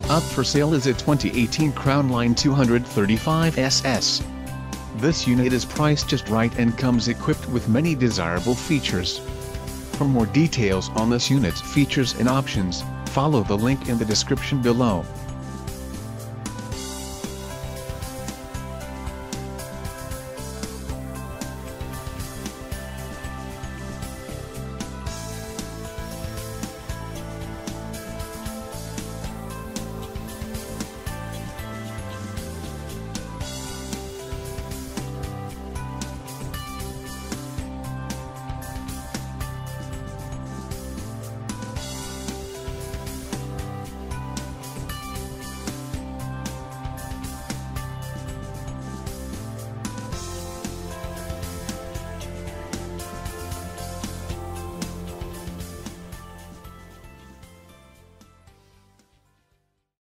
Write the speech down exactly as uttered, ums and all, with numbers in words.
Up for sale is a twenty eighteen Crownline two thirty-five S S. This unit is priced just right and comes equipped with many desirable features. For more details on this unit's features and options, follow the link in the description below.